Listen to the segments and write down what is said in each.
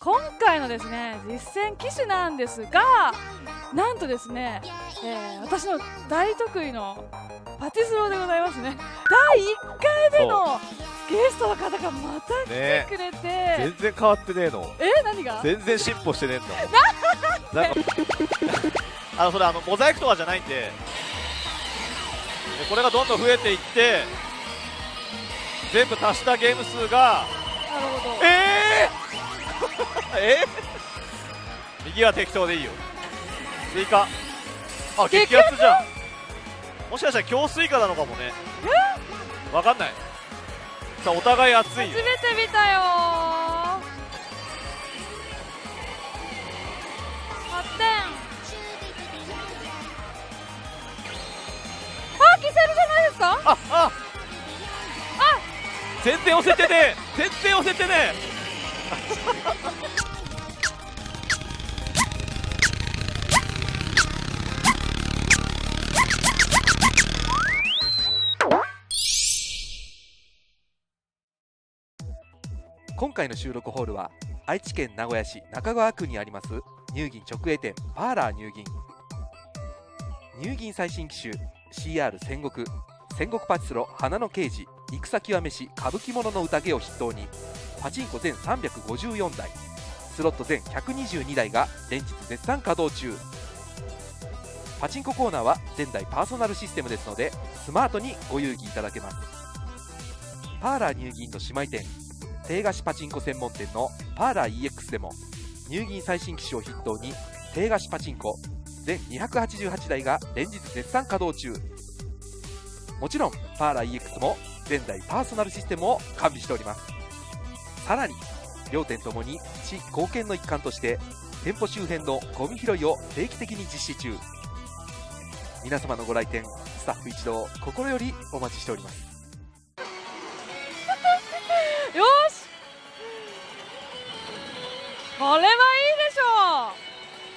今回のですね実践機種なんですが、なんとですね、私の大得意のパティスローでございますね。第1回目のゲストの方がまた来てくれて、 全然変わってねえの。 何が全然進歩してねえんだなんかそれモザイクとかじゃないんで、これがどんどん増えていって全部足したゲーム数が、 なるほど。 右は適当でいいよ。追加、激アツじゃん。もしかしたら強スイカなのかもね。わかんない。さあお互い熱いよ。 初めて見たよー。8点。キセルじゃないですか。 全然押せてねえ、全然押せてねえ。 今回の収録ホールは愛知県名古屋市中川区にあります乳銀直営店パーラー乳銀。乳銀最新機種 CR 戦国パチスロ花の刑事戦極めし歌舞伎者の宴を筆頭にパチンコ全354台スロット全122台が連日絶賛稼働中。パチンココーナーは前代パーソナルシステムですのでスマートにご遊戯いただけます。パーラー乳銀の姉妹店定菓子パチンコ専門店のパーラー EX でも乳銀最新機種を筆頭に定菓子パチンコ全288台が連日絶賛稼働中。もちろんパーラー EX も前代パーソナルシステムを完備しております。さらに両店ともに市貢献の一環として店舗周辺のゴミ拾いを定期的に実施中。皆様のご来店スタッフ一同心よりお待ちしております。 よし、これはいいでしょう。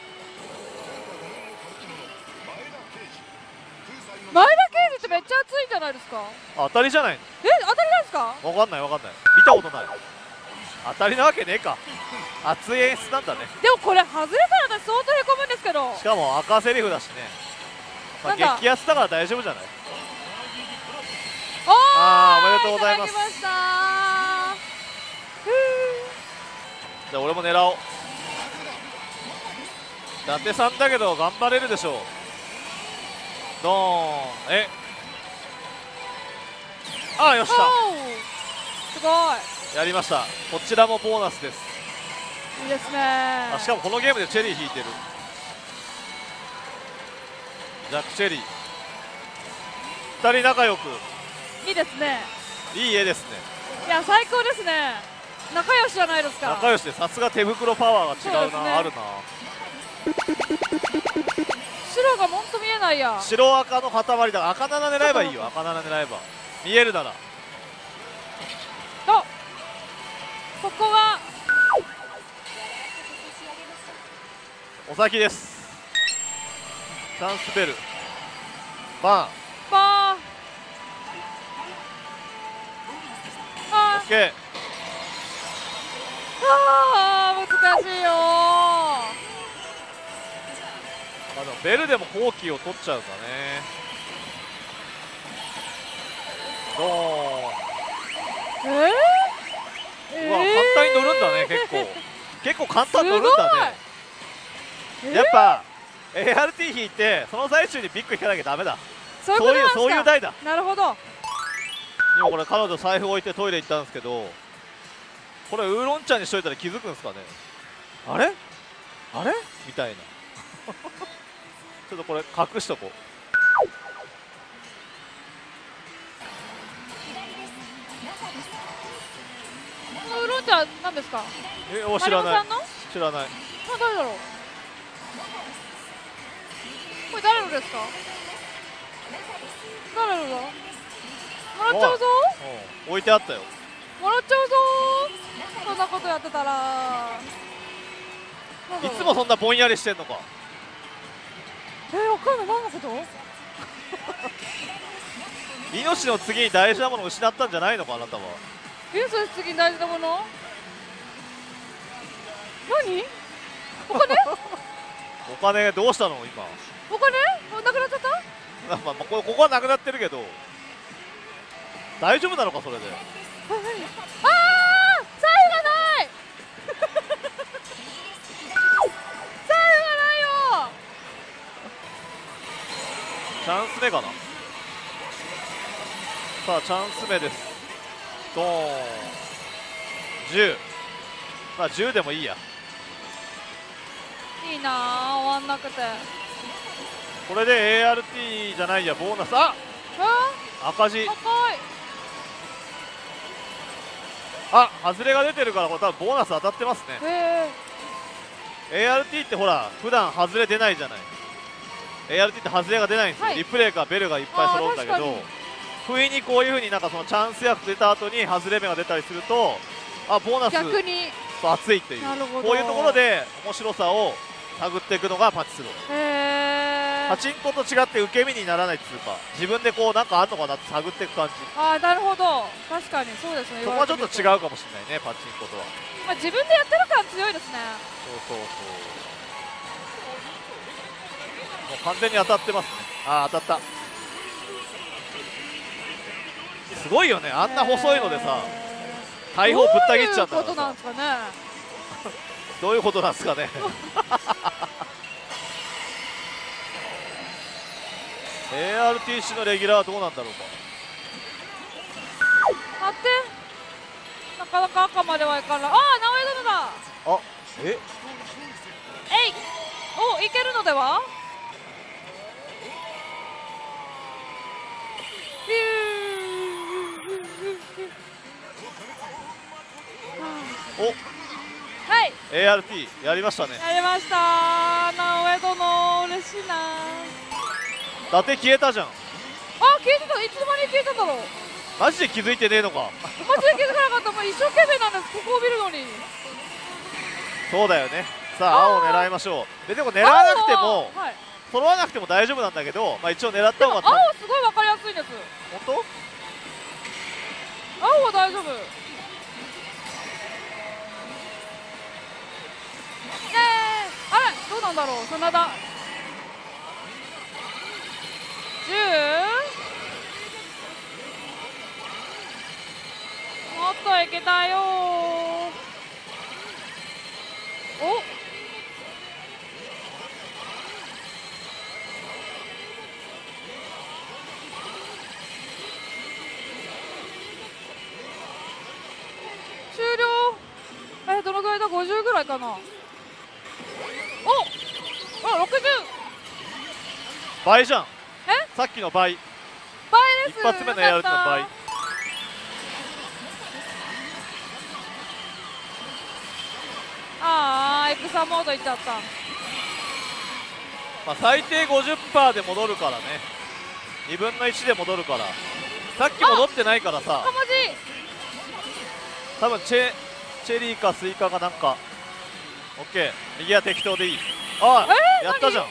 前田刑事ってめっちゃ熱いじゃないですか。 当たりじゃないの。 当たりなんですか。 わかんない見たことない。当たりなわけねえか。熱い演出なんだね。 でもこれ外れたら私相当へこむんですけど。 しかも赤セリフだしね。激アツだから大丈夫じゃない。おめでとうございます。じゃあ俺も狙おう。伊達さんだけど頑張れるでしょう。ドーン。よっしゃ、 すごいやりました。こちらもボーナスです。 いいですね。 しかもこのゲームでチェリー引いてる。ジャック・チェリー2人仲良くいいですね。 いい絵ですね。 いや最高ですね。仲良しじゃないですか。 仲良しでさすが手袋パワーが違うな、ね、あるな。 白がもんと見えないや。 白赤の塊だから、赤7狙えばいいよ。赤7狙えば見えるなら。 ここはお先です。チャンスベルバーンオッケー。 難しいよ。 でもベルでも後期を取っちゃうんだね。ドーン。うわ、簡単に乗るんだね。結構簡単に乗るんだね。やっぱ ART 引いてその最中にビッグ引かなきゃダメだ。そういう台だ。 なるほど。 今これ彼女財布置いてトイレ行ったんですけど、これウーロン茶にしといたら気づくんですかね。あれみたいなちょっとこれ隠しとこう。 ウーロン茶何ですか。 知らない。 誰だろう。これ誰のですか。誰のだ。もらっちゃうぞ。 置いてあったよ。 もらっちゃうぞ。そんなことやってたら。 いつもそんなぼんやりしてんのか。 わかんない。何のこと。 命の次に大事なものを失ったんじゃないのか、あなたは。 それ次に大事なもの。 何お金お金どうしたの今。 お金なくなっちゃったまあここはなくなってるけど大丈夫なのかそれで。 ああ財布がない財布がないよ。 チャンス目かな。さあチャンス目です。ドーン10。まあ10でもいいや。 いいなあ終わんなくて。 これで ART じゃないやボーナス。赤字。 高い。 外れが出てるからこれ多分ボーナス当たってますね。ART ってほら普段外れ出ないじゃない。 ART って外れが出ないんですよ、リプレイかベルがいっぱい揃うんだけど、不意にこういうふうになんかそのチャンス役出た後に外れ目が出たりするとボーナス逆に熱いっていう、こういうところで面白さを探っていくのがパチスロ。パチンコと違って受け身にならないっていうか、自分でこうなんかあんのかなって探っていく感じ。 なるほど、確かにそうですね。 そこはちょっと違うかもしれないね、パチンコとは。 自分でやってる感強いですね。 そうもう完全に当たってますね。当たった。すごいよね、あんな細いのでさ大砲ぶった切っちゃうんだからさ。どういうことなんですかねARTC のレギュラーはどうなんだろうか。 待って、なかなか赤まではいかない。直江殿だ。いけるのでは。はい、 ART やりましたね。 やりました。直江殿嬉しいな。 伊達消えたじゃん。 消えてた。いつの間に消えたんだろう。 マジで気づいてねえのか。 マジで気づかなかった。もう一生懸命なんです、ここを見るのに。 そうだよね。さあ青を狙いましょう。でも狙わなくても、揃わなくても大丈夫なんだけど、一応狙った方が。 青すごい分かりやすいです。 本当？青は大丈夫。どうなんだろう、真田。10？ もっといけたよ終了。どのぐらいだ。50ぐらいかな。60。 倍じゃん。さっきの倍。 倍です。 一発目のやるの倍。 エクサモードいっちゃった。 最低 50% で戻るからね。2分の1で戻るから。さっき戻ってないからさ。多分チェリーかスイカかなんか。オッケー、右は適当でいい。やったじゃん。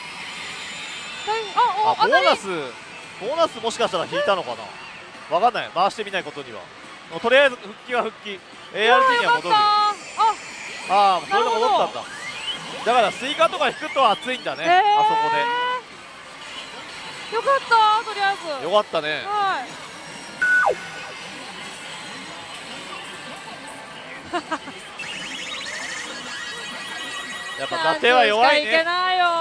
ボーナスもしかしたら引いたのかな。わかんない、回してみないことには。とりあえず復帰は復帰。 ART には戻る。それで戻ったんだ。だからスイカとか引くと熱いんだね、あそこで。よかった、とりあえず。 よかったね。やっぱ伊達は弱いね。 いけないよ。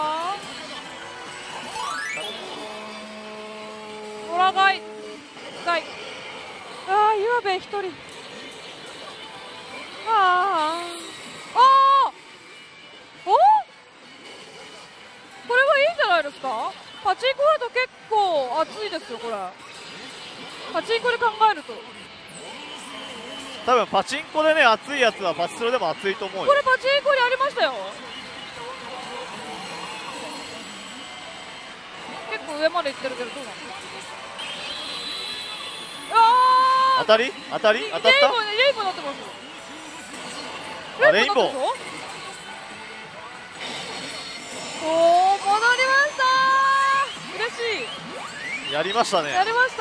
トラガイ痛い。岩部一人。これはいいんじゃないですか。パチンコだと結構熱いですよ、これ。パチンコで考えると。 多分パチンコでね熱いやつはパチスロでも熱いと思うよ。 これパチンコにありましたよ。結構上まで行ってるけどどうなの。 当たった。レインボーになってます。 レインボー。 戻りましたー。嬉しい。 やりましたね。 やりました。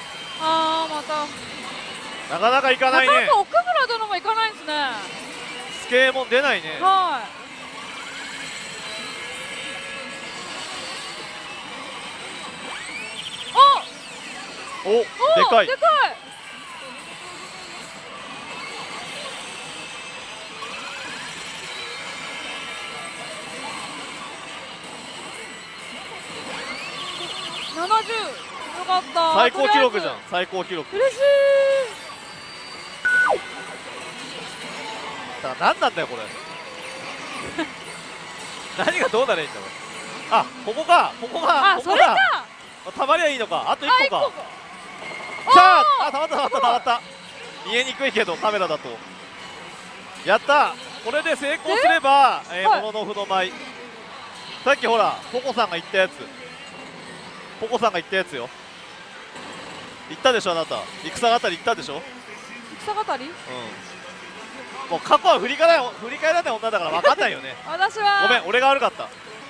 またなかなかいかないね。 奥村殿もいかないんですね。 スケモン出ないね。 はい。 お、でかい。 でかい。70。よかった。 最高記録じゃん。最高記録。 嬉しい。 だから何なんだよこれ。何がどうならいいんだろう。あ、ここか。ここが。 あ、それか。 たまりゃいいのか。あと1個か。 じゃあ、たまったたまったたまった。見えにくいけどカメラだと。やった。これで成功すればもののふの舞。さっきほらポコさんが言ったやつ。ポコさんが言ったやつよ。言ったでしょあなた。戦あたり言ったでしょ。 戦あたり？ うん。もう過去は振り返らない女だから分かんないよね。 私はごめん、俺が悪かった。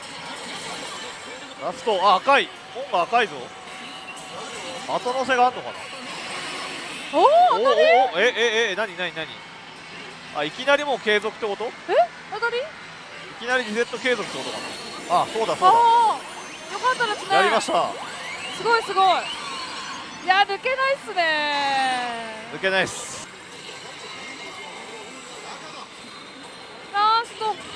ラスト、あ、赤い。門が赤いぞ。後乗せがあんのかな。 おお、当たり。 何あ、いきなりもう継続ってこと？ 当たり？ いきなりリセット継続ってことかな。あ、そうだそうだ。 よかったですね。 やりました。 すごいすごい。いや、抜けないっすね。 抜けないっす。 ラスト。お、私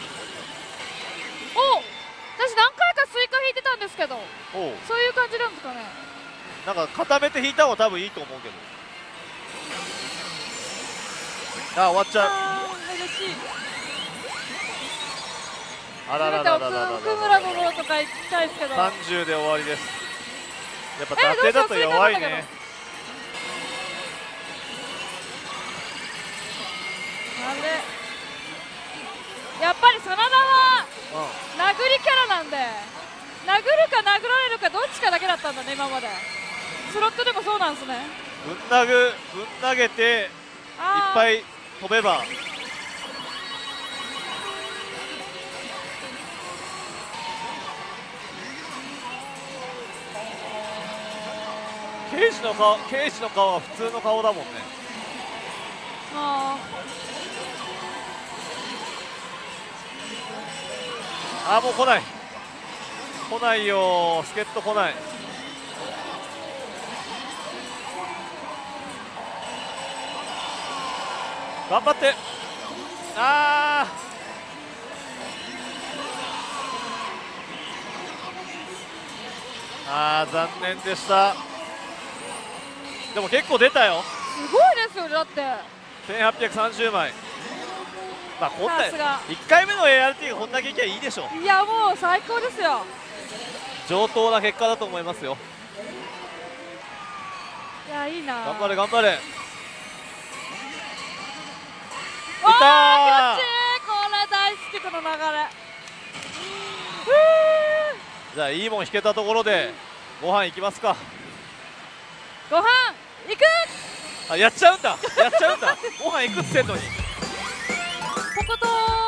何回かスイカ引いてたんですけど、そういう感じなんですかね。 なんか固めて引いた方が多分いいと思うけど。あ、終わっちゃう。 嬉しい。 あららららららら。 奥村のものとか行きたいですけど。 30で終わりです。やっぱ伊達だと弱いね。 あれ。やっぱり真田は殴りキャラなんで、殴るか殴られるかどっちかだけだったんだね今まで。スロットでもそうなんですね。 ぶん投げていっぱい飛べば。刑事の顔は普通の顔だもんね。あ、もう来ないよ。助っ人来ない。頑張って。残念でした。でも結構出たよ。 すごいですよね。だって 1830枚。まあこんな1回目の ART がこんだけいきゃいいでしょ。 いや、もう最高ですよ。 上等な結果だと思いますよ。 いや、いいな。 頑張れ頑張れ。いたー。気持ちいい。これ大好き、この流れ。 じゃあいいもん引けたところでご飯行きますか。 ご飯行く。 あ、やっちゃうんだご飯行くってんのに。 ポコト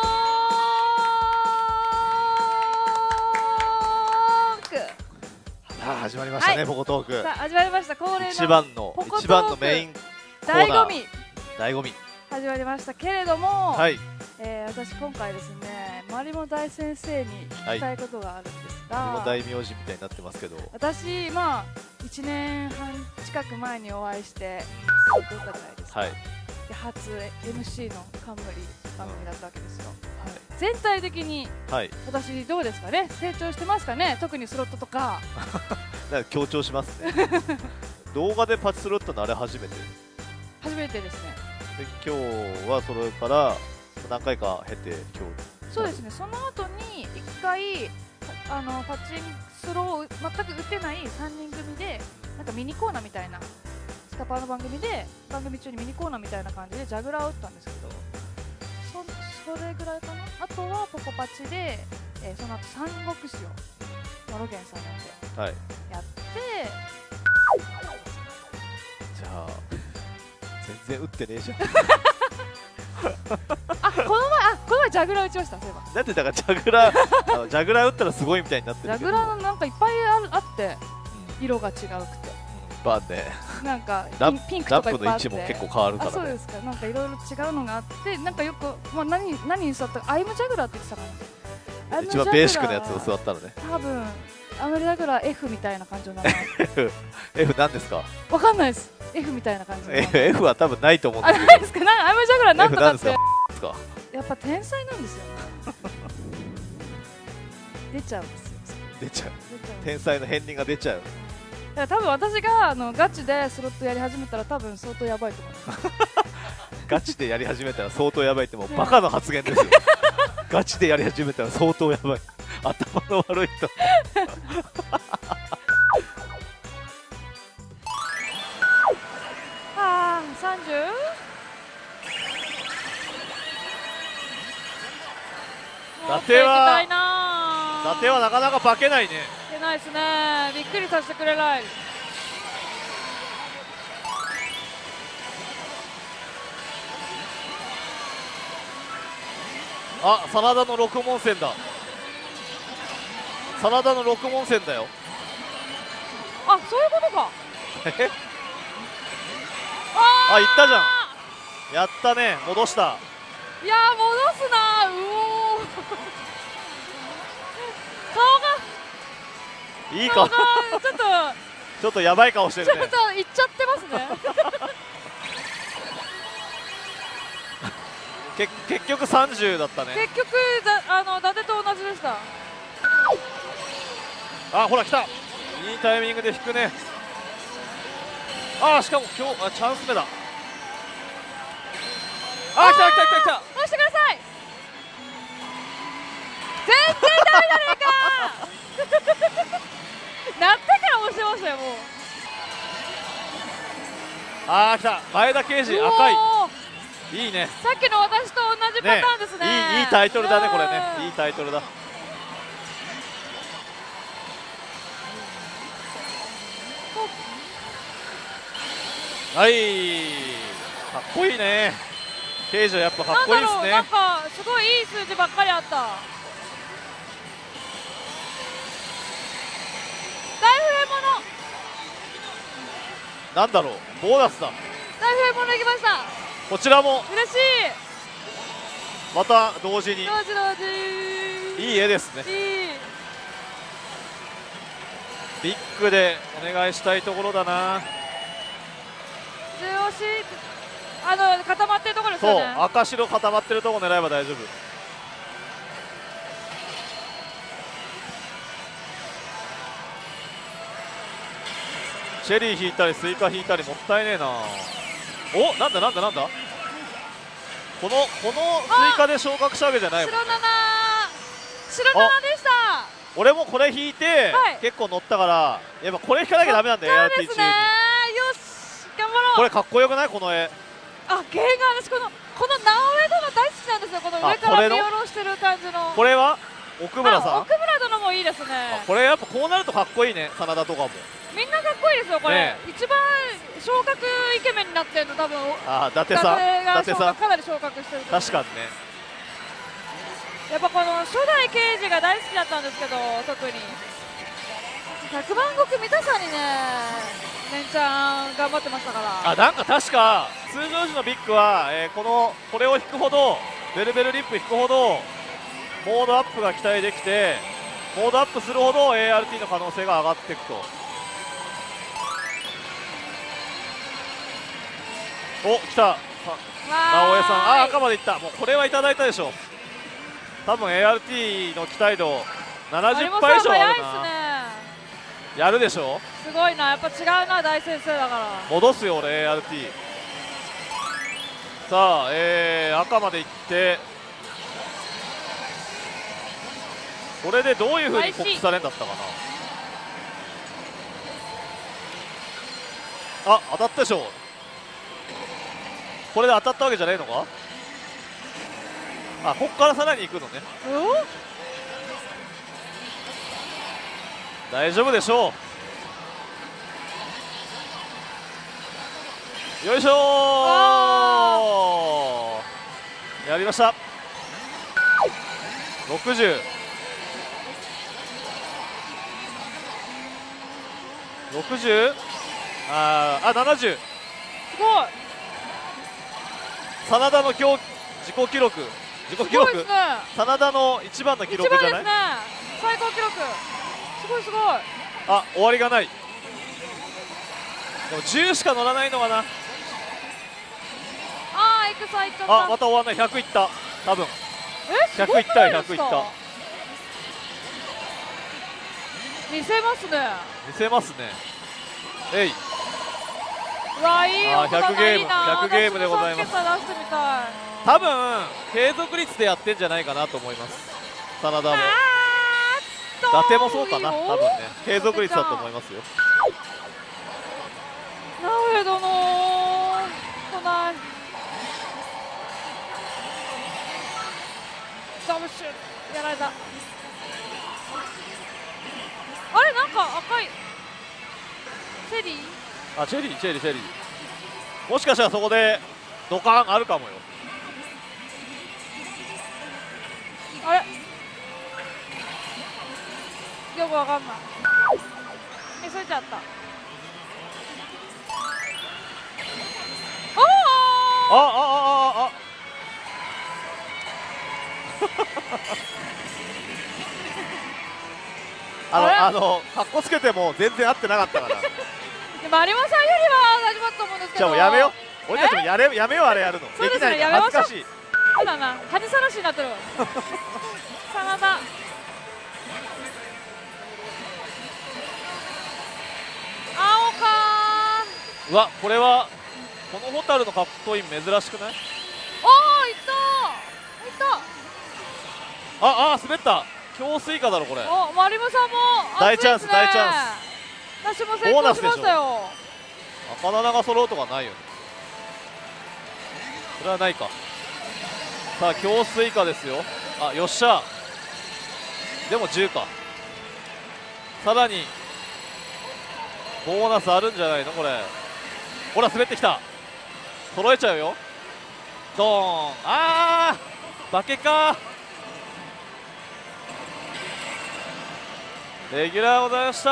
ーク。 始まりましたね、ポコトーク。 さあ、始まりました。恒例の一番のメインコーナー、醍醐味始まりましたけれども、 はい。 私今回ですね、マリモ大先生に聞きたいことがあるんですが、 マリモ大名字みたいになってますけど、 私1年半近く前にお会いして撮ったじゃないですか。で、初 MC の冠番組だったわけですよ。全体的に私どうですかね、成長してますかね、特にスロットとか。 なんか強調しますね。動画でパチスロットのあれ初めてですね。 で、今日はそれから何回か経て今日。 そうですね。その後に1回パチンスロを全く打てない3人組でなんかミニコーナーみたいな、スカパーの番組で番組中にミニコーナーみたいな感じでジャグラーを打ったんですけど、それぐらいかな。あとはポコパチで、その後三国志をマロゲンさん呼んでやって、 じゃあ全然打ってねえじゃん。 この前ジャグラー打ちました。そういえばだってだからジャグラー打ったらすごいみたいになってるけど、 ジャグラーのなんかいっぱいあって色が違うくて、 バンね。 なんかラピンクランプの位とかいっぱいあって置も結構変わるかあ、そうらね。 ですか。なんかいろいろ違うのがあって、なんかよく、まあ、何に座ったか、アイムジャグラーって言ってたかな。 一番ベーシックなやつを座ったのね。 多分アイムジャグラー F みたいな感じの名前。 F なんですか？ わかんないです。F みたいな感じの名前。 F は多分ないと思うんあ、 ですけないですか。なんかアイムジャグラーなんとかって。 ですか？ やっぱ天才なんですよね。出ちゃうんですよ。 出ちゃう。 出ちゃう。 天才の片鱗が出ちゃう。 だから多分私がガチでスロットやり始めたら多分相当やばいと思います。 ガチでやり始めたら相当やばいってもうバカの発言ですよ。ガチでやり始めたら相当やばい。頭の悪い人。 ああ、30？ 伊達は伊伊達はなかなか化けないね。 いけないですね。びっくりさせてくれない。 あ、真田の六門戦だ。真田の六門戦だよ。 あ、そういうことか。 あ、行ったじゃん。やったね、戻した。 いやー、戻すなー。うおー。 いい顔か。 がちょっとちょっとやばい顔してるね。 ちょっといっちゃってますね。 結局30だったね。 結局伊達と同じでした。 あ、ほら来た。いいタイミングで引くね。あ、しかも今日チャンス目だ。あ、来た来た来た来た。 押してください。全然ダメじゃねえか。なってから押してましたよ、もう。 あー、来た。前田圭司、 うおー、 赤い。いいね。 さっきの私と同じパターンですね。 いいタイトルだね、これうんね。いいタイトルだ。はい、かっこいいね。刑事はやっぱかっこいいですね。 なんかすごいいい数字ばっかりあった。大不変物。 なんだろう、ボーナスだ。 大不変物いきました。 こちらも嬉しまた同時にい。同時。 いい絵ですね。 いい。 ビッグでお願いしたいところだな。 重押し固まってるところですそう、 よね。 赤白固まってるとこ狙えば大丈夫。チェリー引いたりスイカ引いたりもったいねえな。お、なんだなんだなんだ。このスイカで昇格したわけじゃないもん。 白7でした。 俺もこれ引いて、 はい、 結構乗ったからやっぱこれ引かなきゃダメなんだよ。 そうですね。よし、頑張ろう。 これかっこよくない？この絵。 あ、原画、私この直江殿大好きなんですよ。この上から見下ろしてる感じの。 これは奥村さん。 奥村殿もいいですね。 これやっぱこうなるとかっこいいね。真田とかもみんなかっこいいですよ。これ、 ね、 一番昇格イケメンになってるの多分。 あ、伊達さん。伊達さんかなり昇格してる。 確かにね。 やっぱこの初代刑事が大好きだったんですけど、特に100万石見たさにね、ねんちゃん頑張ってましたから。 あ、なんか確か通常時のビッグは、これを引くほど、ベルベルリップ引くほどモードアップが期待できて、モードアップするほど ART の可能性が上がっていくと。お、来た。直江さん、あ、赤までいった。もうこれはいただいたでしょう。多分 ART の期待度70%以上あるな。やるでしょ。 すごいな、やっぱ違うな、大先生だから。 戻すよ俺 ART。さあ、赤までいって、これでどういうふうに告知されるんだったかな。あ、当たったでしょ。これで当たったわけじゃねえのか。あ、こっからさらに行くのね。大丈夫でしょう。よいしょー。やりました。60。60。 70。 すごい。 真田の自己記録すごいですね。 真田の一番の記録じゃない？ 一番ですね。最高記録。すごいすごい。 あ、終わりがない。でも10しか乗らないのかな。 ああ、エクサいっちゃった。 あ、また終わんない。100いった。多分すごく 100いったよ。100いっないですか。 た。 見せますね。 見せますね。えい。 うわ、いい音だな。 100ゲームいいな。 100ゲームでございます。 私も3桁出してみたい。 多分継続率でやってんじゃないかなと思います。真田も伊達もそうかな。多分ね、継続率だと思いますよ。 直江殿来ない。ダブッシュやられた。あれ、なんか赤いチェリー。 あ、チェリー。もしかしたらそこでドカーンあるかもよ。 あれ、よくわかんない。急いちゃった。 あかっこつけても全然合ってなかったから。 でも有馬さんよりは大丈夫だと思うんですけど。 じゃあもうやめよう。俺たちもやめよう、あれやるの。 そうですね、 できないからやめましょう。 恥ずかしい。 そうだな、恥さらしになってる。真田。青かうわ、これはこのホタルのカットイン珍しくない？ ー。おー、いった滑った。強スイカだろこれ。 お、有馬さんも大チャンス熱いですね。 大チャン私も成功しましたよ。 赤7が揃うとかないよね。それはないか。さあ強スイカですよ。あ、よっしゃ。でも10か。さらにボーナスあるんじゃないのこれ。ほら滑ってきた。揃えちゃうよ。ドーン。化けか。レギュラーございました。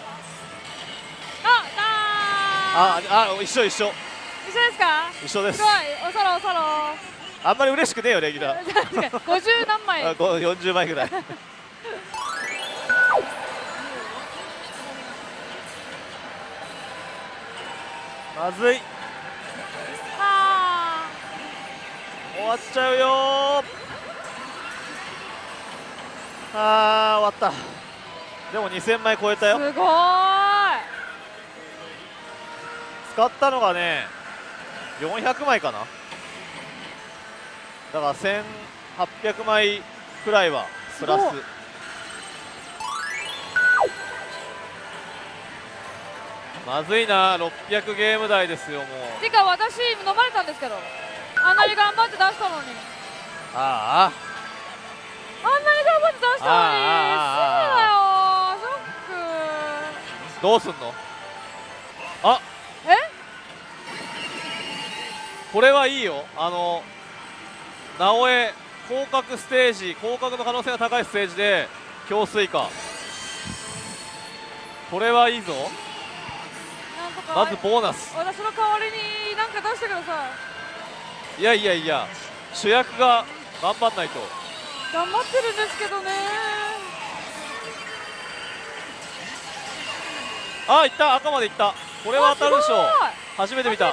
一緒一緒ですか。 一緒です。 すごい、おそろおそろ。 あんまり嬉しくねえよレギュラー。 確かに50何枚。 40枚ぐらい。まずい。終わっちゃうよー。終わった。でも2000枚超えたよ。 すごーい。 使ったのがね400枚かな。だから1800枚くらいはプラス。まずいな。600ゲーム台ですよもう。 てか私飲まれたんですけど、あんなに頑張って出したのに。 あんなに頑張って出したのに。そうだよ、ショック。 どうすんの。これはいいよ。直江降格ステージ、降格の可能性が高いステージで強スイカ。これはいいぞ。 なんとかまずボーナス。 私の代わりになんか出してください。 いや主役が頑張んないと。 頑張ってるんですけどね。 いった。赤までいった。これは当たるでしょ。初めて見た。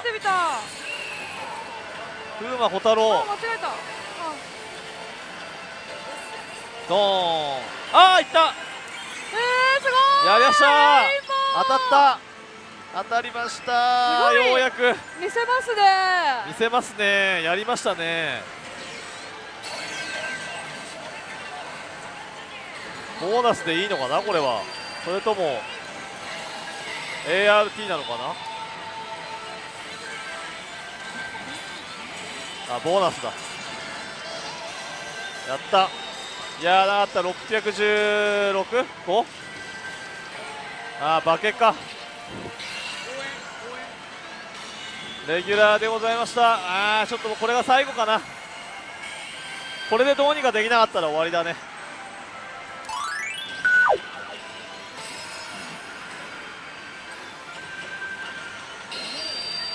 風魔小太郎。 間違えた。 ドーン。いった。 すごい。 やりました。当たりました。ようやく見せますね。 見せますね。やりましたね。ボーナスでいいのかなこれは。それとも ART なのかな。ボーナスだ。やった。いやー、なかった。616？ 5？ 化けか。レギュラーでございました。ちょっとこれが最後かな。これでどうにかできなかったら終わりだね。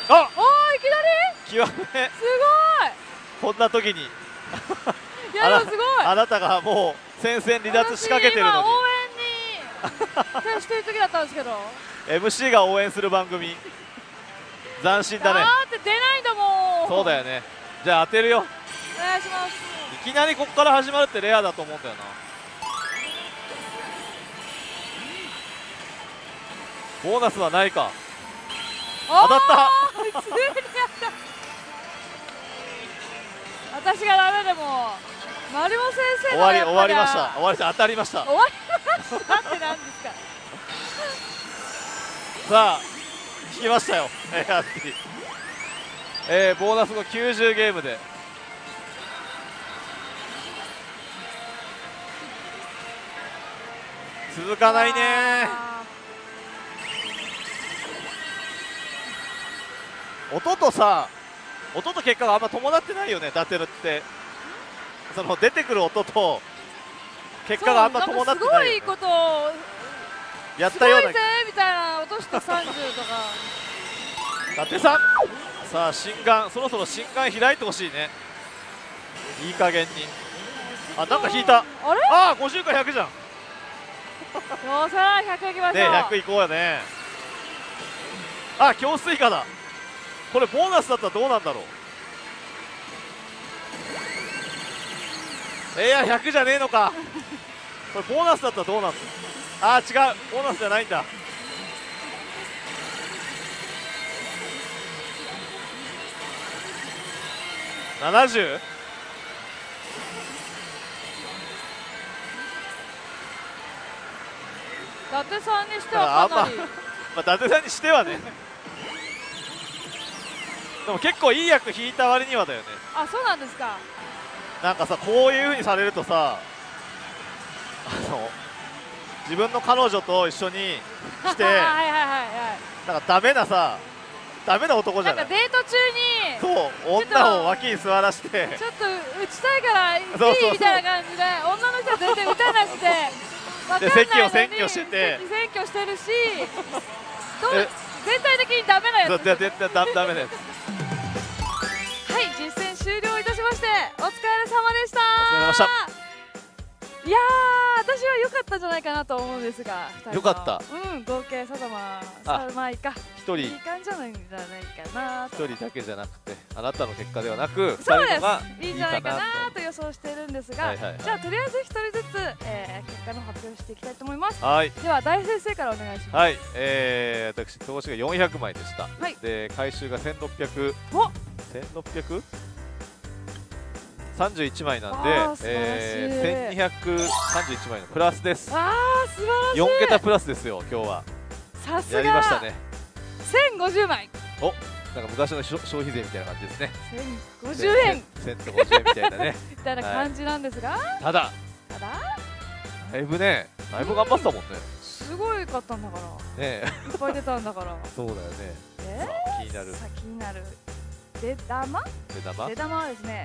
あおー、いきなり極めすこんな時にごい。いや、でもすごい。 あなたがもう戦線離脱仕掛けてるのに私今応援に徹してる時だったんですけど。 MC が応援する番組斬新だね。 だって出ないんだもん。 そうだよね。じゃあ当てるよ。 お願いします。 いきなりここから始まるってレアだと思うんだよな。ボーナスはないか。当たった普通にやった。私がダメでもマリモ先生の終わりました当たりました。 終わりましたって何ですか。 さあ聞きましたよ。ボーナスの90ゲームで続かないね。音と結果があんま伴ってないよね。ダテルってその出てくる音と結果があんま伴ってないよね。 すごいことをやったような。 すごいぜみたいな落として30とか。 伊達さん、さあ心眼、そろそろ心眼開いてほしいね。いい加減に。あ、なんか引いた。 あれ、 ああ、50か100じゃん。 よっしゃ、100いきましょう。 ね、100いこうよね。あ、強水化だ。これボーナスだったらどうなんだろう。いや、100じゃねえのか。これボーナスだったらどうなんだ。あー、違う、ボーナスじゃないんだ。70？ 伊達さんにしてはかなり、 まあ、伊達さんにしてはね。でも結構いい役引いた割にはだよね。 あ、そうなんですか。 なんかさ、こういう風にされるとさ、自分の彼女と一緒に来てはいはいはいはい。 なんかダメな男じゃない。 なんかデート中にそう、女を脇に座らせてちょっと打ちたいからいいそうそうそうみたいな感じで、女の人は全然打たなくて分かんないのに席を占拠してて席占拠してるし、 え全体的にダメなやつです。 絶対ダメなやつ。 はい、実践終了いたしましてお疲れ様でした。 お疲れ様でした。 いやー、私は良かったんじゃないかなと思うんですが、2人の良かった。 うん、合計3枚か一人いい感じじゃないんじゃないかなと。 一人だけじゃなくて、あなたの結果ではなく2 そうで人のがす、いいんじゃないかなと予想しているんですが、 はいはいはいじゃあとりあえず1人ずつ、結果の発表していきたいと思います。 はいでは大先生からお願いします。 はい、私投資が400枚でした、 はいで回収が1600 お 31枚なんで、 あー素晴らしい 1231枚のプラスです。 あー、素晴らしい。 4桁プラスですよ、今日は。 さすがやりましたね。 1050枚お、なんか昔の消費税みたいな感じですね。 1050円 1000と50円みたいなね。 みたいな感じなんですが、 ただ、 ただだいぶ頑張ってたもんね。 すごいかったんだからねいっぱい出たんだからそうだよね。さあ気になる。 さあ気になる出玉出玉出玉はですね、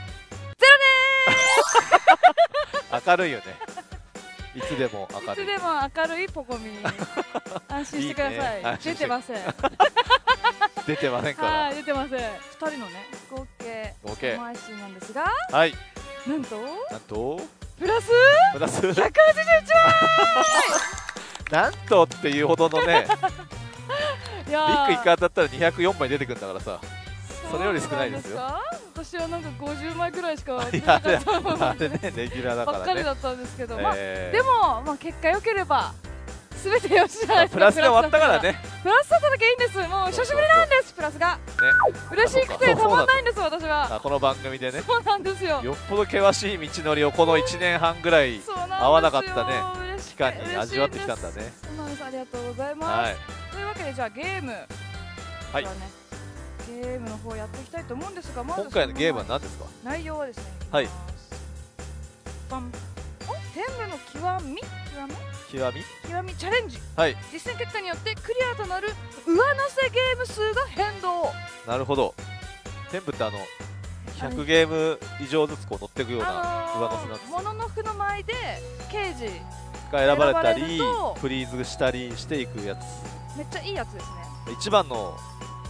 明るいよね。いつでも明るい。 いつでも明るいポコミ安心してください。 いいね安心して出てません。 出てませんから。 はい、出てません。2人のね合計合計枚数なんですが、 はい。 なんとなんとプラスプラス 181枚なんとっていうほどのね、 いやビッグ1回当たったら204枚出てくるんだからさ。それより少ないですよ。 そうなんですか。私はなんか50枚ぐらいしか出いやなかったものあれね、レギュラーだからねばっかりだ。ったんですけど、まあででも、まあ、結果良ければ全てよしじゃないですか。 プラスで終わったからね。 プラスだっただけいいんです。もう久しぶりなんです。プラスが嬉しくてたまんないんです私は。 あ、この番組でね、 そうなんですよ。 よっぽど険しい道のりをこの1年半ぐらいそうなんですよ。 合わなかったね嬉しい期間に味わってきたんだね。 そうなんです。ありがとうございます。 はい。 というわけでじゃあゲーム、 はいではね、ゲームの方やっていきたいと思うんですが、まず今回のゲームは何ですか？ 内容はですね、 はい。 バン。天部の極み極みチャレンジ。 はい。 実践結果によってクリアとなる上乗せゲーム数が変動。 なるほど。天部って100ゲーム以上ずつこう乗っていくような上乗せなんです。 もののふの前で刑事が選ばれた選ばれりるとフリーズしたりしていくやつ。 めっちゃいいやつですね。 一番の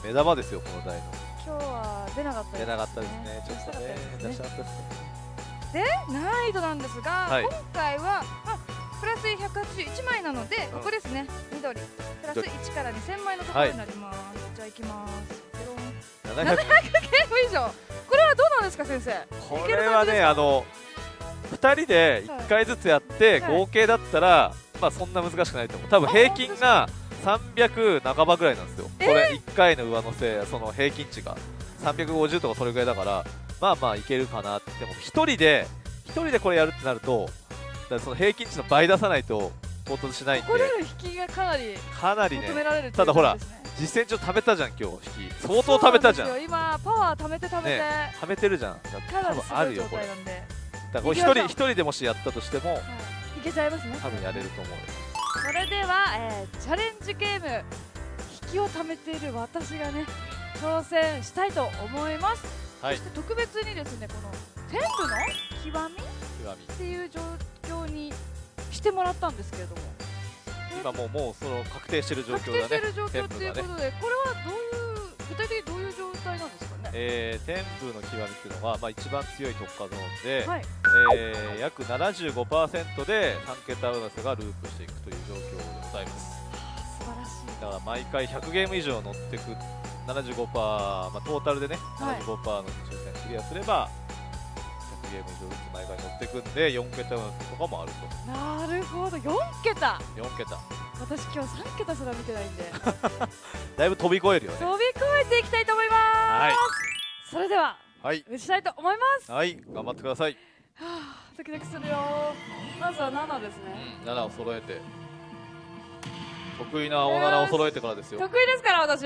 目玉ですよこの台の。 今日は出なかったですね。 出なかったですね。ちょっとね出しちゃったですね。 で難易度なんですが、 はい今回は、プラス181枚なので、ここですね、緑プラス1から2000枚のところになります。じゃあいきます。700ゲーム以上。これはどうなんですか先生。 これはね2人で1回ずつやってはい合計だったら、まあそんな難しくないと思う。多分平均が300半ばぐらいなんですよ、これ1回の上乗せ、その平均値が350とかそれぐらいだから、まあまあいけるかなって。でも1人でこれやるってなると、だからその平均値の倍出さないと到達しないんで、 ここでの引きがかなりね求められるっていうただほら感じですね。 実践中貯めたじゃん、今日引き相当貯めたじゃん。 そうなんですよ。今パワー貯めてね貯めてるじゃん。だからかなり多分すごい状あるよこれ。 態なんで、 だからこれ一人でもしやったとしてもいけちゃいますね。 多分やれると思うよ。 それでは、チャレンジゲーム引きを貯めている私がね挑戦したいと思います。 はいそして特別にですねこの天部の極み極みっていう状況にしてもらったんですけれども、 今もうその確定してる状確況だね。 定している状況ということ天部がで、これは具体的にどういう状態なんですかね。 天部の極みっていうのは、まあ、一番強い特化ゾーンで、 はい、 約 75% で3桁上乗せがループしていくという状況でございます。 素晴らしい。 だから毎回100ゲーム以上乗っていく 75%、まあ、トータルでね、 はい 75% の抽選クリアすれば100ゲーム以上ずつ毎回乗っていくんで4桁上乗せとかもあると。 なるほど、4桁。 4桁私今日3桁すら見てないんでだいぶ飛び越えるよね。 飛び越えていきたいと思います。 はいそれでははい打ちたいと思います。 はい頑張ってください。 はあ、ドキドキするよ。まずは7ですね。 7を揃えて得意な青7を揃えてからですよ。 得意ですから私。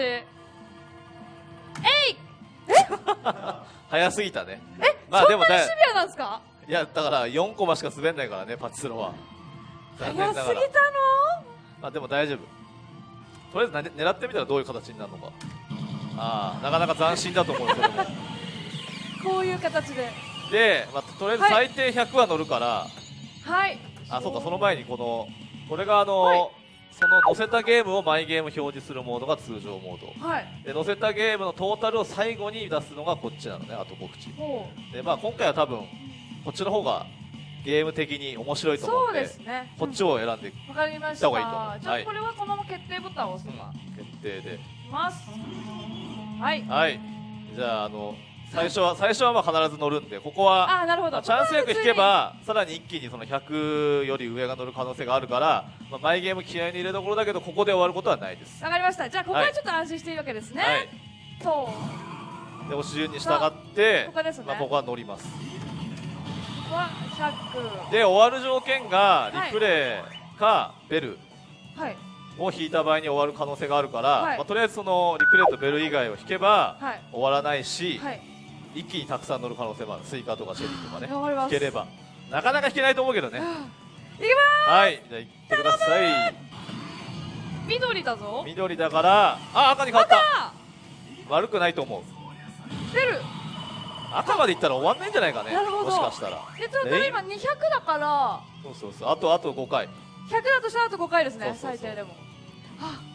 早すぎたね。まあでもそんなにシビアなんですか。 いやだから4コマしか滑んないからね、パチスロは。残念ながら早すぎたの。 まあでも大丈夫。とりあえず狙ってみたらどういう形になるのか。なかなか斬新だと思うよそれも。 こういう形で。 で、まあ、とりあえず最低100は乗るから、 はい。 そうか、その前にこれがはいその載せたゲームをマイゲーム表示するモードが通常モードはい。 で、載せたゲームのトータルを最後に出すのがこっちなのね、あと告知ほで。まあ今回は多分こっちの方がゲーム的に面白う。 いと思そううんで、 ですね。 こっちを選んでわかりました。 行った方がいいと思うはいじゃあこれはこのまま決定ボタンを押せば。 決定で。 いきます。はい。 はい、じゃあ最初はまあ必ず乗るんで、ここはなるほど。 チャンスよく引けばさらに一気にその100より上が乗る可能性があるから、まあ、マイゲーム気合いに入れどころだけどここで終わることはないです。 わかりました。じゃあここはちょっと安心していいわけですね。 はいそう。 で押し順に従ってここですねまあ、ここは乗ります。 ここは100。 で終わる条件がリプレイかベルはい。 を引いた場合に終わる可能性があるから、 はいまあ、とりあえずそのリプレイとベル以外を引けばはい。 終わらないし、 はい。 一気にたくさん乗る可能性もある。スイカとかチェリーとかね頑張ります。 引ければなかなか引けないと思うけどね。 はあ。いきまはいじゃあ行ってください。 す。緑だぞ。 緑だから赤に変わった。 赤。 悪くないと思う。 出る。 赤までいったら終わんないんじゃないかね、 なるほどもしかしたら。 ちょっと今200だからそうあと5回。 100だとしたらあと5回ですね。 そうそうそう最低でも。はあ。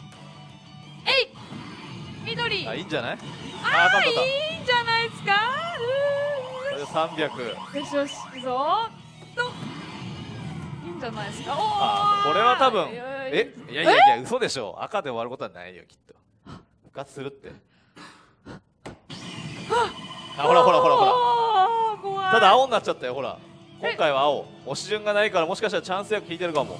緑。 いいんじゃない。 い赤だった。 いんじゃないですか。 これで300。 よしよし、いいぞー。と。いいんじゃないですか。おお。 これは多分いやいや嘘でしょ。赤で終わることはないよきっと。復活するって。ほらおー怖い。 ただ青になっちゃったよほら。今回は青。押し順がないからもしかしたらチャンス役引いてるかも。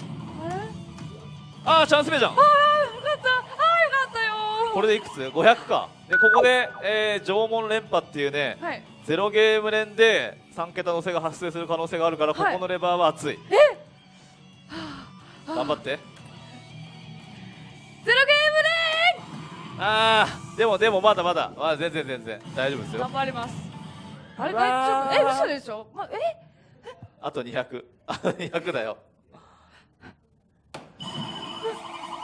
あれ。 チャンス目じゃん。 よかったよー。 これでいくつ ?500 か。でここで、縄文連覇っていうね、 はい。 ゼロゲーム連で3桁乗せが発生する可能性があるから、 はいここのレバーは熱い。頑張って。 ゼロゲでもまだ全然大丈夫ですームで。 よ。 頑張ります。あれうわー大丈夫？嘘でしょ？ あと200。あと200だよ。終わ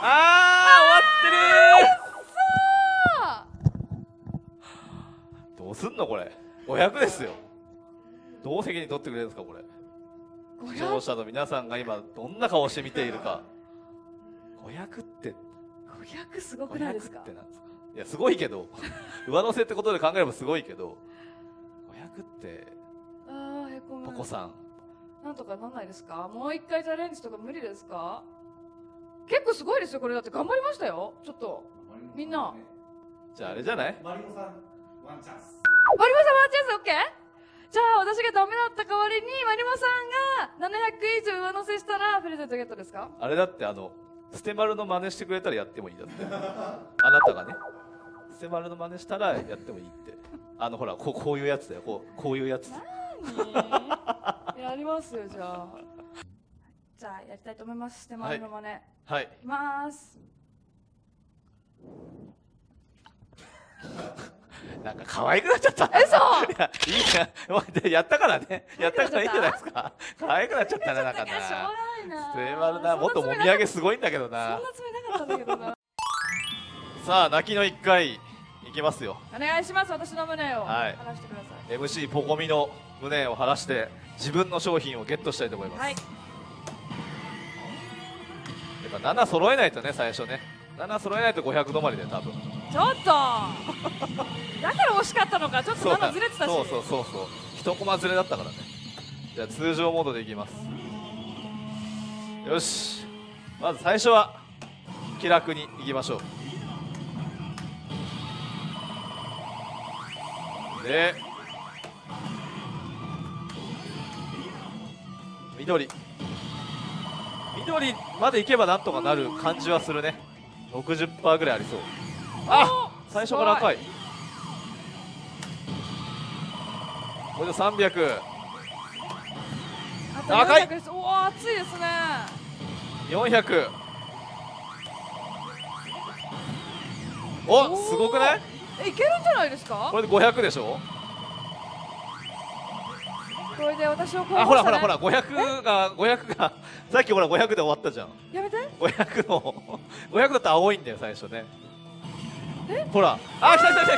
ってるー。どうすんのこれ。500ですよ。どう責任取ってくれるんですかこれ。視聴者の皆さんが今どんな顔して見ているか。500って 500すごくないですか？ 500ってなんですか。 いやすごいけど上乗せってことで考えればすごいけど500ってあーへこむ。 ポコさんなんとかなんないですか？もう一回チャレンジとか無理ですか？結構すごいですよこれ。だって頑張りましたよ。ちょっとみんな。 じゃああれじゃない？ マリモさんワンチャンス。 マリモさんワンチャンス OK？ じゃあ私がダメだった代わりにマリモさんが700以上上乗せしたらプレゼントゲットですか？ あれだってステマルの真似してくれたらやってもいいだってあなたがねステマルの真似したらやってもいいってほらこういうやつだよこういうやつ何やりますよじゃあ。じゃあやりたいと思います。ステマルの真似、 はいいきますなんか可愛くなっちゃった嘘いやいいじゃんやったからねやったからいいんじゃないですか可愛くなっちゃったねなんかないやしょうがないな。 ステマルなもっともみあげすごいんだけどそんななつもりなかったんだけどな。 さあ泣きの1回いきますよお願いします。私の胸をはい話してください。 MC ポコミの胸を晴らして自分の商品をゲットしたいと思います、 はい。 やっぱ7揃えないとね最初ね7揃えないと500止まりで多分ちょっとだから惜しかったのか。ちょっと7ずれてたし。 そう1コマずれだったからね。じゃあ通常モードでいきます。よしまず最初は気楽にいきましょうで緑までいけばなんとかなる感じはするね。 60% ぐらいありそう。あ最初から赤い。これで300。 あと赤い 400です。おお熱いですね。 400。おすごくない？ いけるんじゃないですか？ これで500でしょ。 これで私をこう、 あほら500がさっきほら500で終わったじゃん。 やめて。 500だと青いんだよ最初ね。ほらあ来た危ない。 よか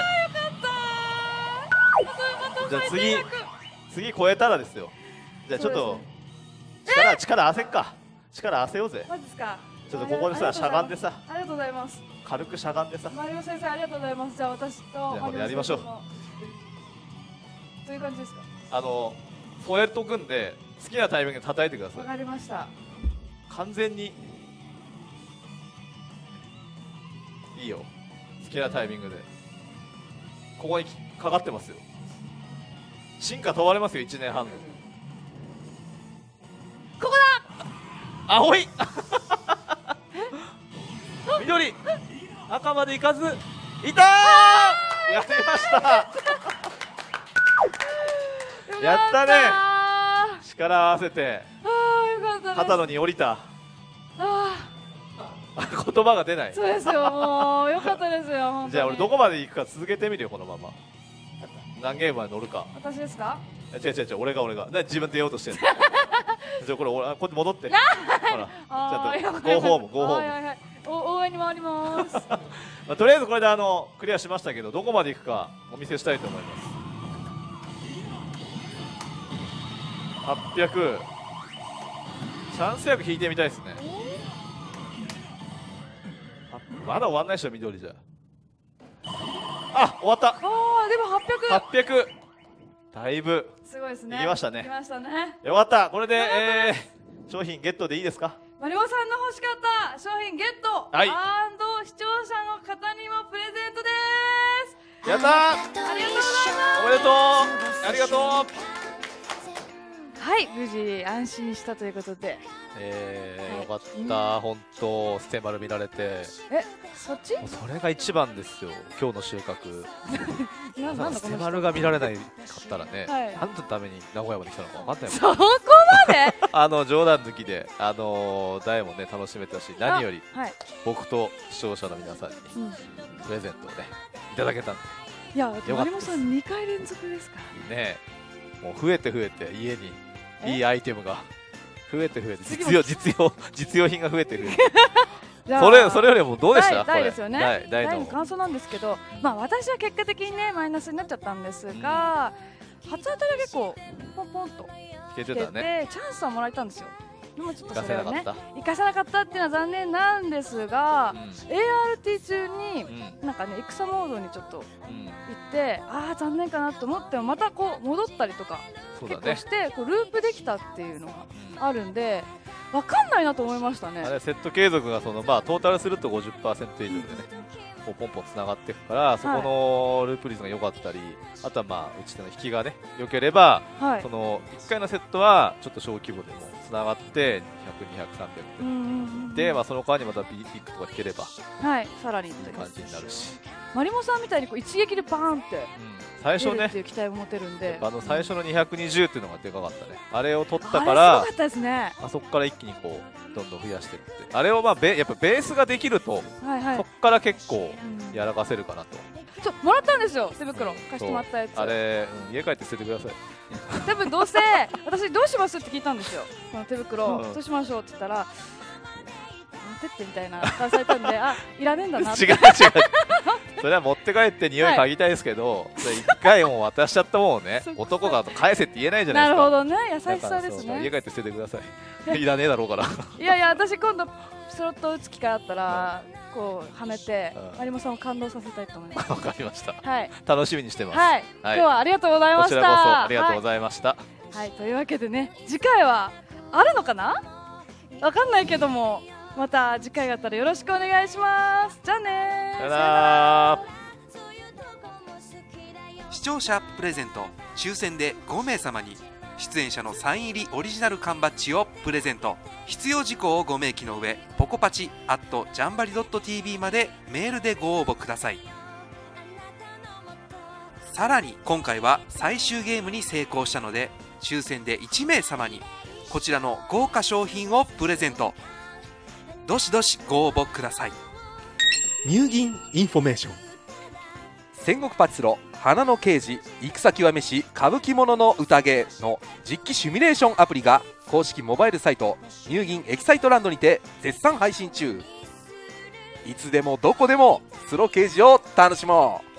ったー。 じゃあ最低額次超えたらですよ。じゃあちょっと力合わせっか。力合わせようぜ。 マジですか？ ちょっとここでさしゃがんでさありがとうございます。 軽くしゃがんでさ。 マリオ先生ありがとうございます。じゃあ私とあこれやりましょう。 どういう感じですか？ 添えとくんで好きなタイミングで叩いてくださわい。 かりました。 完全にいいよ。好きなタイミングでここにかかってますよ。進化問われますよ1年半の。 ここだ青い緑赤までいかずいたーやりましたやったね。力合わせてあーよかったです。 肩のに降りた。 あ言葉が出ない。 ーそうですよ。もうよかったですよ。本当にじゃあ俺どこまで行くか続けてみるよこのまま。何ゲームまで乗るか。 私ですか？ 違う俺が自分で言おうとしてるじゃあこれこっち戻ってほらちゃんとゴーホームはいはいはい。応援に回りますまあ、とりあえずこれでクリアしましたけどどこまで行くかお見せしたいと思います。800チャンス役引いてみたいですね。まだ終わんないでしょ緑じゃ。あ終わったああでも800 800だいぶすごいですね。 いきましたね。 いきましたね。 よかったこれで、商品ゲットでいいですか？ マリオさんの欲しかった商品ゲット、 はい視聴者の方にもプレゼントです。 やったーありがとうございます。 おめでとうありがとう。 はい無事安心したということで。 よかった本当ステマル見られて。 そっち？ もうそれが一番ですよ今日の収穫なんだステこの人。 マルが見られないかったらね、 はい何のために名古屋まで来たのか分かんないそこまで？ もん冗談抜きで大もね楽しめたし何よりはい。 僕と視聴者の皆さんにプレゼントをねいただけたんいやですマリモさん2回連続ですからね。 ねもう増えて家にいいアイテムが増えて次も実用品が増えてじゃあそれよりもどうでした大ですよね。 大の大の感想なんですけど、まあ私は結果的にねマイナスになっちゃったんですが、初当たりは結構ポンポンと聞けて出て、 たね。 チャンスはもらえたんですよ。 でもちょっと行かそれをねせなかった。 生かせなかったっていうのは残念なんですが、ART 中にうんなんかね戦モードにちょっとうん行って残念かなと思ってもまたこう戻ったりとかそうだね結構し。てこうループできたっていうのがあるんで分かんないなと思いましたね。 あれセット継続がそのトータルすると 50% 以上でねこうポンポンつながっていくからそこのループ率が良かったりあとは打ち手の引きがね良ければはいその1回のセットはちょっと小規模でもつながって200、200、300 うんうんうんで、その代わりにまたビッグとか引ければはいさらにいい感じになるし、 マリモさんみたいにこう一撃でバーンって最初ね出るっていう期待を持てるんで最初の220っていうのがでかかったねあれを取ったかあれすらごかったですね。 そこから一気にこうどんどん増やしていってあれをやっぱベースができるとはいはいそこから結構うんやらかせるかなと、 もらったんですよ手袋貸してもらったやつあれ、家帰って捨ててください多分どうせ私どうしますって聞いたんですよこの手袋、 うんどうしましょうって言ったら持ってってみたいな顔されたんでいらねえんだなって違う違うそれは持って帰って匂い嗅ぎたいですけど、それ一回もう渡しちゃったもんねそっか男が返せって言えないじゃないなですかるほどね優しだからさですそう家ね帰って捨ててくださいいらねえだろうからいやいや私今度スロット打つ機会あったらこうはめてうんマリモさんを感動させたいと思いますわかりましたはい楽しみにしてます、 はい、今日はありがとうございました。 こちらこそありがとうございました、 はい、というわけでね次回はあるのかなわかんないけどもまた次回があったらよろしくお願いしますじゃあねーさよなら視聴者プレゼント抽選で5名様に出演者のサイン入りオリジナル缶バッジをプレゼント。必要事項をご明記の上ポコパチ@jambari.tv までメールでご応募ください。さらに今回は最終ゲームに成功したので抽選で1名様にこちらの豪華商品をプレゼント。どしどしご応募ください。 入銀インフォメーション。 戦国パチスロ花の刑事戦極めし歌舞伎者の宴の実機シミュレーションアプリが公式モバイルサイト入銀エキサイトランドにて絶賛配信中。いつでもどこでもスロ刑事を楽しもう。